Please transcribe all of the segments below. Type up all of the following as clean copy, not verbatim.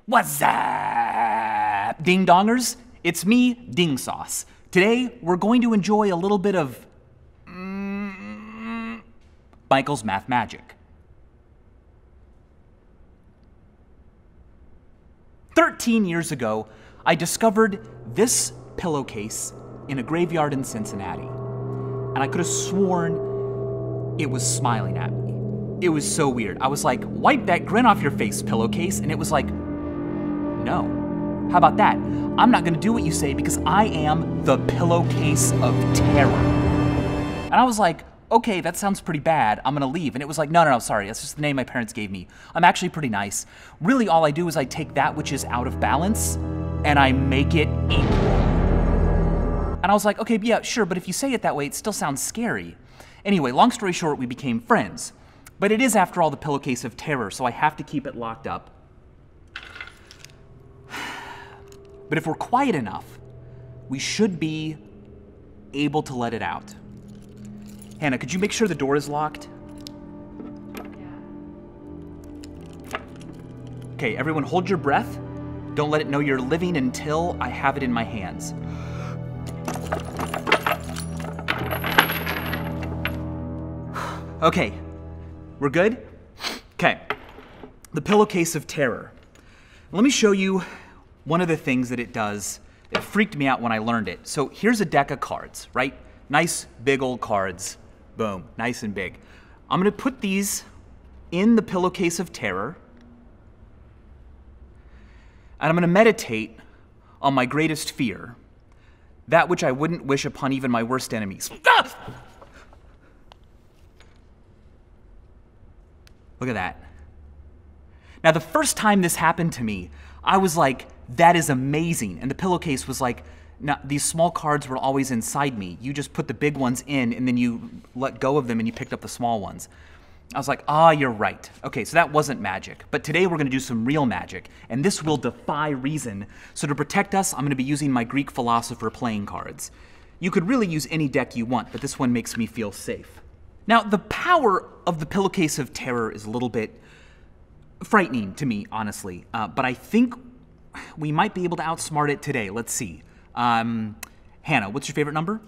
What's up, ding-dongers? It's me, Ding Sauce. Today, we're going to enjoy a little bit of Michael's Math Magic. 13 years ago, I discovered this pillowcase in a graveyard in Cincinnati. And I could have sworn it was smiling at me. It was so weird. I was like, wipe that grin off your face, pillowcase. And it was like, no. How about that? I'm not gonna do what you say because I am the pillowcase of terror. And I was like, okay, that sounds pretty bad. I'm gonna leave. And it was like, no, sorry. That's just the name my parents gave me. I'm actually pretty nice. Really, all I do is I take that which is out of balance and I make it equal. And I was like, okay, yeah, sure, but if you say it that way, it still sounds scary. Anyway, long story short, we became friends. But it is, after all, the pillowcase of terror, so I have to keep it locked up. But if we're quiet enough, we should be able to let it out. Hannah, could you make sure the door is locked? Okay, everyone hold your breath. Don't let it know you're living until I have it in my hands. Okay, we're good? Okay, the pillowcase of terror. Let me show you one of the things that it does. It freaked me out when I learned it. So here's a deck of cards, right? Nice, big old cards. Boom, nice and big. I'm gonna put these in the pillowcase of terror, and I'm gonna meditate on my greatest fear, that which I wouldn't wish upon even my worst enemies. Ah! Look at that. Now, the first time this happened to me, I was like, that is amazing. And the pillowcase was like, no, these small cards were always inside me. You just put the big ones in, and then you let go of them, and you picked up the small ones. I was like, ah, you're right. Okay, so that wasn't magic. But today we're going to do some real magic, and this will defy reason. So to protect us, I'm going to be using my Greek philosopher playing cards. You could really use any deck you want, but this one makes me feel safe. Now, the power of the pillowcase of terror is a little bit frightening to me, honestly. But I think we might be able to outsmart it today. Let's see. Hannah, what's your favorite number?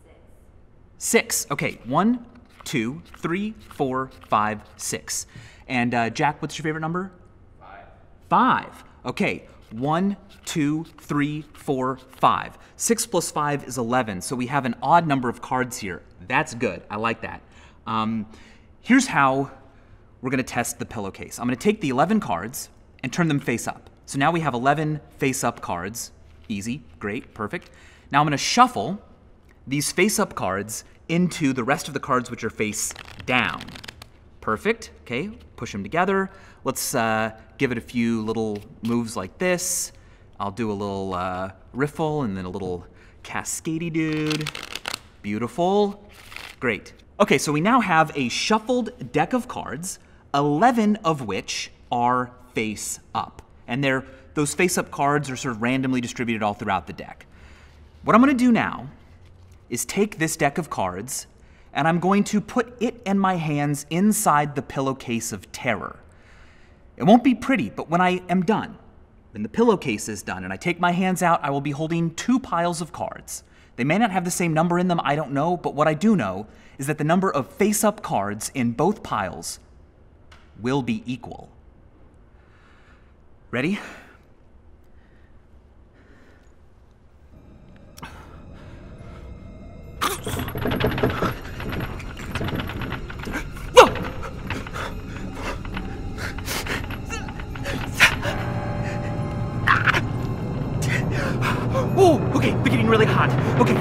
6. Okay, 1, 2, 3, 4, 5, 6. And Jack, what's your favorite number? 5. Okay, 1, 2, 3, 4, 5. 6 plus 5 is 11, so we have an odd number of cards here. That's good. I like that. Here's how we're going to test the pillowcase. I'm going to take the 11 cards and turn them face up. So now we have 11 face-up cards. Easy, great, perfect. Now I'm going to shuffle these face-up cards into the rest of the cards which are face down. Perfect, okay, push them together. Let's give it a few little moves like this. I'll do a little riffle and then a little cascadey dude. Beautiful, great. Okay, so we now have a shuffled deck of cards, 11 of which are face up. And those face-up cards are sort of randomly distributed all throughout the deck. What I'm going to do now is take this deck of cards, and I'm going to put it and my hands inside the pillowcase of terror. It won't be pretty, but when I am done, when the pillowcase is done and I take my hands out, I will be holding 2 piles of cards. They may not have the same number in them, I don't know, but what I do know is that the number of face-up cards in both piles will be equal. Ready? Oh, okay, they're getting really hot. Okay.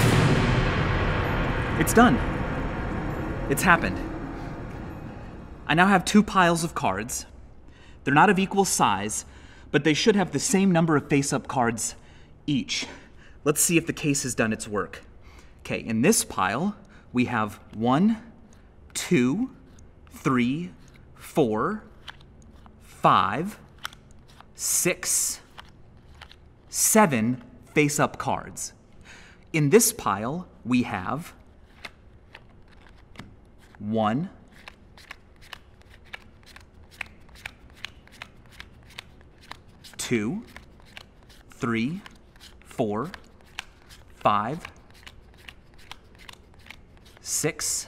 It's done. It's happened. I now have 2 piles of cards. They're not of equal size, but they should have the same number of face-up cards each. Let's see if the case has done its work. Okay, in this pile, we have 1, 2, 3, 4, 5, 6, 7 face-up cards. In this pile, we have 1, 2, 2, 3, 4, 5, 6,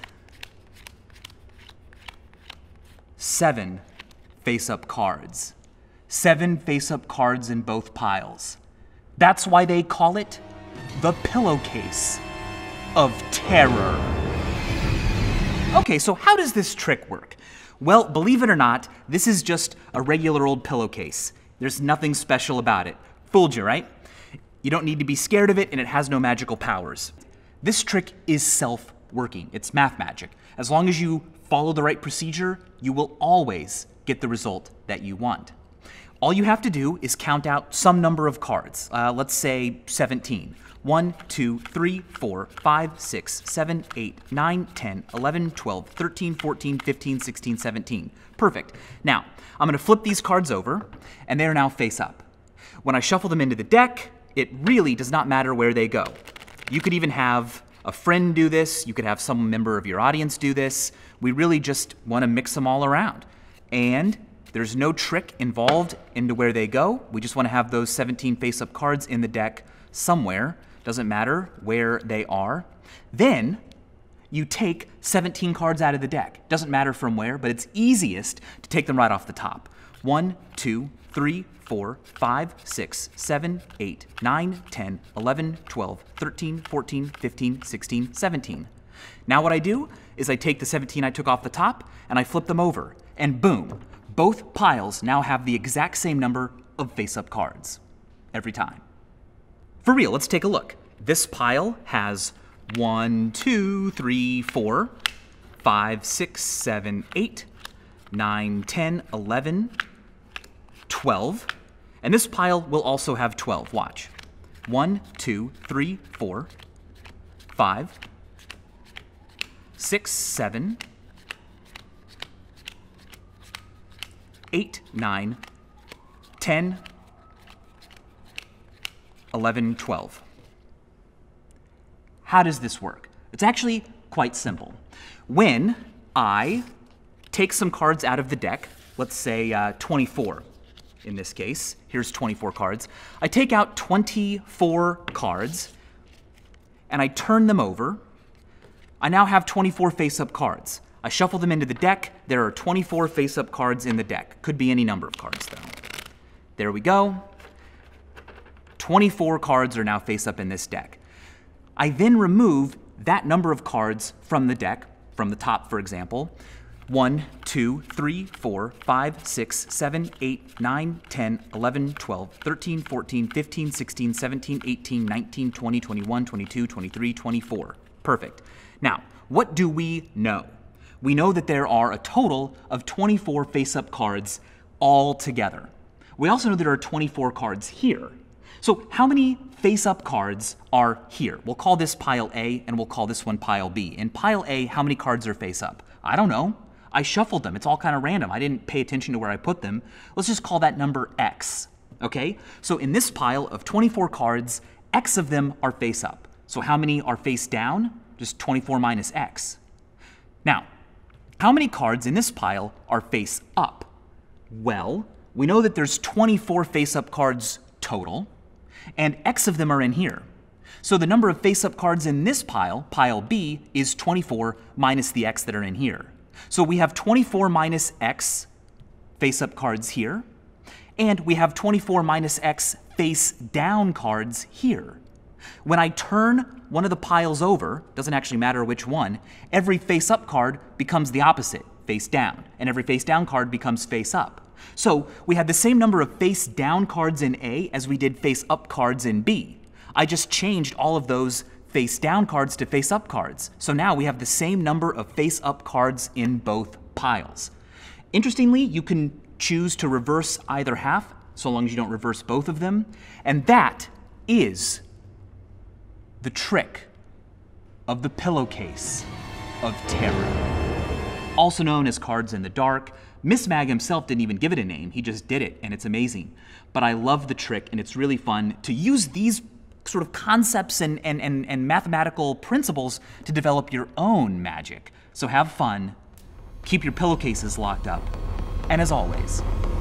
7 face-up cards. 7 face-up cards in both piles. That's why they call it the pillowcase of terror. Okay, so how does this trick work? Well, believe it or not, this is just a regular old pillowcase. There's nothing special about it. Fooled you, right? You don't need to be scared of it, and it has no magical powers. This trick is self-working. It's math magic. As long as you follow the right procedure, you will always get the result that you want. All you have to do is count out some number of cards. Let's say 17. 1, 2, 3, 4, 5, 6, 7, 8, 9, 10, 11, 12, 13, 14, 15, 16, 17. Perfect. Now, I'm going to flip these cards over, and they are now face up. When I shuffle them into the deck, it really does not matter where they go. You could even have a friend do this. You could have some member of your audience do this. We really just want to mix them all around. And there's no trick involved into where they go. We just want to have those 17 face-up cards in the deck somewhere. Doesn't matter where they are. Then you take 17 cards out of the deck. Doesn't matter from where, but it's easiest to take them right off the top. 1, 2, 3, 4, 5, 6, 7, 8, 9, 10, 11, 12, 13, 14, 15, 16, 17. Now what I do is I take the 17 I took off the top and I flip them over, and boom, both piles now have the exact same number of face-up cards every time. For real, let's take a look. This pile has 1, 2, 3, 4, 5, 6, 7, 8, 9, 10, 11, 12. And this pile will also have 12. Watch. 1, 2, 3, 4, 5, 6, 7, 8, 9, 10, 11, 12. How does this work? It's actually quite simple. When I take some cards out of the deck, let's say 24 in this case, here's 24 cards. I take out 24 cards and I turn them over. I now have 24 face-up cards. I shuffle them into the deck. There are 24 face-up cards in the deck. Could be any number of cards, though. There we go. 24 cards are now face-up in this deck. I then remove that number of cards from the deck, from the top, for example. 1, 2, 3, 4, 5, 6, 7, 8, 9, 10, 11, 12, 13, 14, 15, 16, 17, 18, 19, 20, 21, 22, 23, 24. Perfect. Now, what do we know? We know that there are a total of 24 face-up cards all together. We also know there are 24 cards here. So how many face-up cards are here? We'll call this pile A, and we'll call this one pile B. In pile A, how many cards are face-up? I don't know. I shuffled them. It's all kind of random. I didn't pay attention to where I put them. Let's just call that number X, okay? So in this pile of 24 cards, X of them are face-up. So how many are face down? Just 24 minus X. Now, how many cards in this pile are face up? Well, we know that there's 24 face-up cards total, and X of them are in here. So the number of face-up cards in this pile, pile B, is 24 minus the X that are in here. So we have 24 minus X face-up cards here, and we have 24 minus X face-down cards here. When I turn one of the piles over, doesn't actually matter which one, every face-up card becomes the opposite, face-down, and every face-down card becomes face-up. So we have the same number of face-down cards in A as we did face-up cards in B. I just changed all of those face-down cards to face-up cards. So now we have the same number of face-up cards in both piles. Interestingly, you can choose to reverse either half, so long as you don't reverse both of them. And that is the trick of the pillowcase of terror. Also known as cards in the dark. Miss Mag himself didn't even give it a name. He just did it, and it's amazing. But I love the trick, and it's really fun to use these sort of concepts and mathematical principles to develop your own magic. So have fun, keep your pillowcases locked up, and as always,